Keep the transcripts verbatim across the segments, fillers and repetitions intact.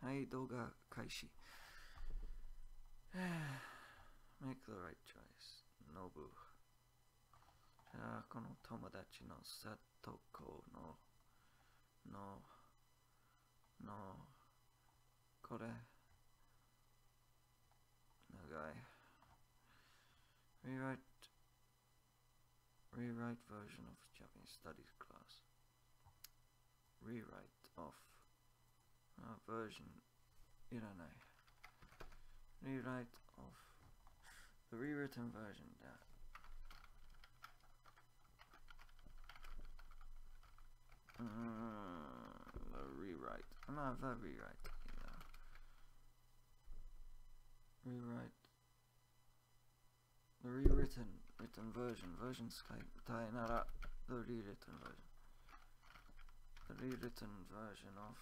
はい、動画開始。Make the right choice. ノブ。じゃあ、この友達のさとこの、の、の、これ、長い。Rewrite, rewrite version of Japanese studies class. Rewrite of, uh, version, いらない。Rewrite of, the rewritten version だ。うーん、the rewrite. まあ、the rewrite. Rewrite. The rewritten written version. Version 使いたいなら the rewritten version. The rewritten version of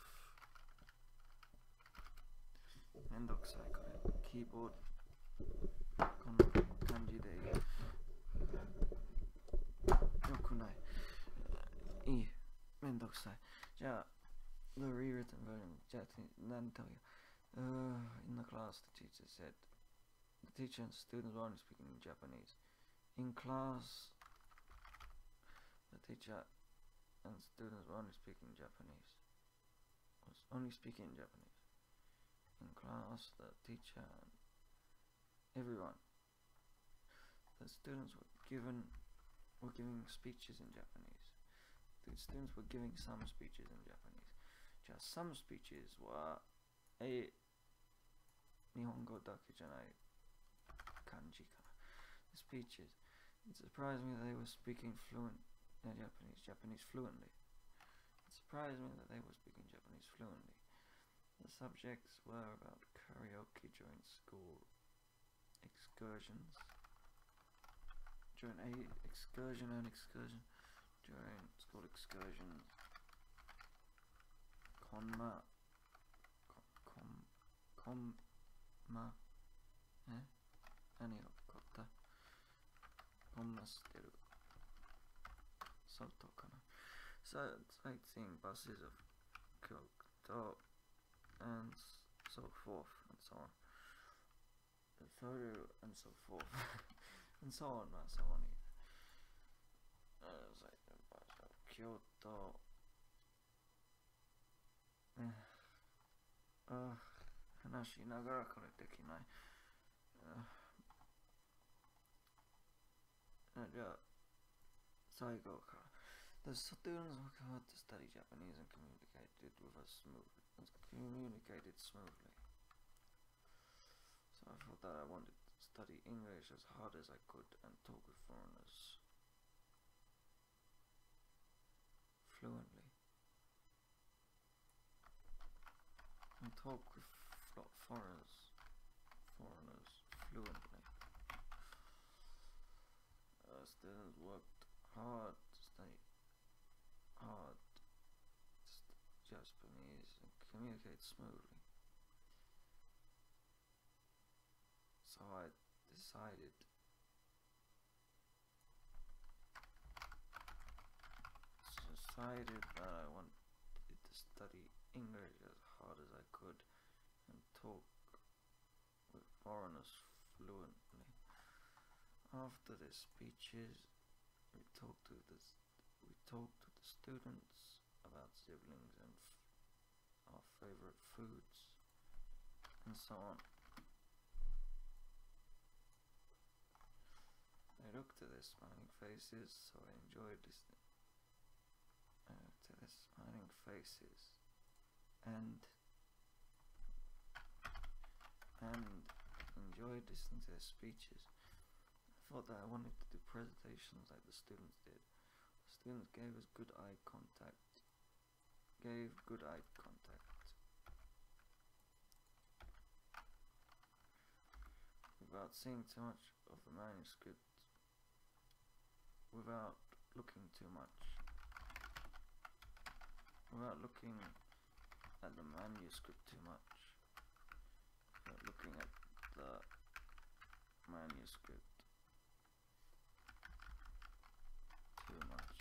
めんどくさいこれ。キーボードこんな感じでいい。よくない。いい。めんどくさい。じゃあ、the rewritten version. じゃあ、何という。Uh, in the class, the teacher said, the teacher and students were only speaking in Japanese. In class, the teacher and students were only speaking Japanese. Was only speaking Japanese. In class, the teacher and everyone, the students were given were giving speeches in Japanese. The students were giving some speeches in Japanese. Just some speeches were a 日本語だけじゃない感じかな。Speeches. It surprised me that they were speaking fluent uh, Japanese, Japanese fluently. It surprised me that they were speaking Japanese fluently. The subjects were about karaoke during school excursions. During a excursion and excursion. During school excursions. Konma. Kom. Kom. Ma. Eh? 何が起こった？こんなしてる。外かな。Sightseeing buses of Kyoto and so forth and so on. The photo and so forth and so on まあそこに。Sightseeing bus of Kyoto. ああ、話しながらこれできない。じゃあ、最後から。The students were taught to study Japanese and communicated with us smoothly. Communicated smoothly. So I thought that I wanted to study English as hard as I could and talk with foreigners fluently. And talk with foreigners, foreigners fluently. Uh, students worked hard to study hard Japanese and communicate smoothly. So I decided decided that I wanted to study English as hard as I could and talk with foreigners fluently. After the speeches, we talked to the we talked to the students about siblings and f our favorite foods and so on. I looked at their smiling faces, so I enjoyed listening uh, to their smiling faces and and enjoyed listening to their speeches. I thought that I wanted to do presentations like the students did. The students gave us good eye contact. Gave good eye contact. Without seeing too much of the manuscript. Without looking too much. Without looking at the manuscript too much. Without looking at the manuscript too much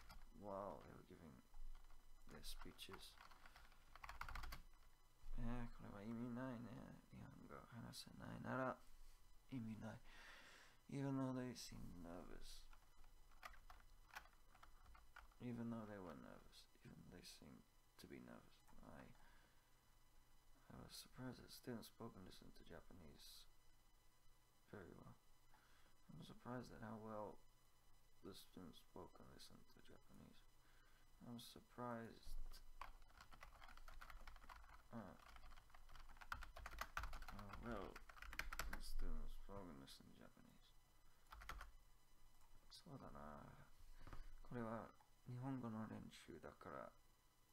while they were giving their speeches. Yeah, 話せないなら意味ない。Even though they seemed nervous. Even though they were nervous. Even they seemed to be nervous. I, I was surprised that students spoke and listened to Japanese very well. I was surprised at how well the students spoke and listened to Japanese. I was surprised uh, how well the students spoke and listened to Japanese. そうだな。これは日本語の練習だから、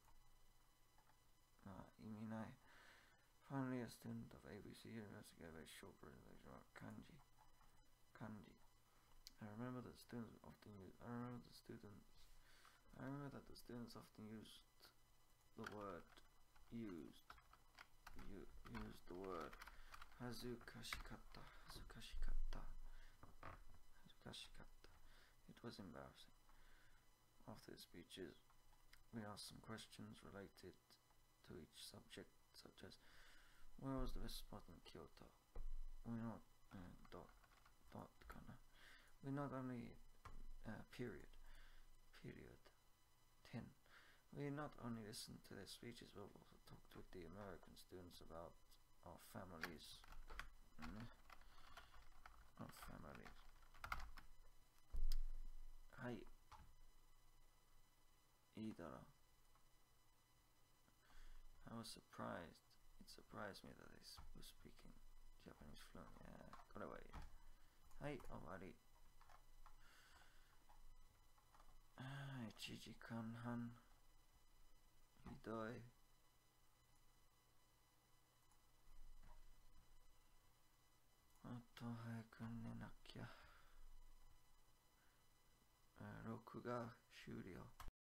まあ、意味ない。Finally, a student of A B C University gave a short presentation about kanji. Kanji. I remember that students often use. I remember the students. I remember that the students often used the word used. You used the word hazukashikatta. Hazukashikatta. Hazukashikatta. It was embarrassing. After the speeches, we asked some questions related to each subject, such as where was the best spot in Kyoto? We not uh, dot dot kana. We not only uh, period period ten. We not only listened to their speeches, but also talked with the American students about our families. Mm. Our families. Hi. Idara. I was surprised. It surprised me that they were speaking Japanese fluently. Yeah, これはいい。はい、終わり。いちじかんはん。ひどい。あと早く寝なきゃ。録画終了。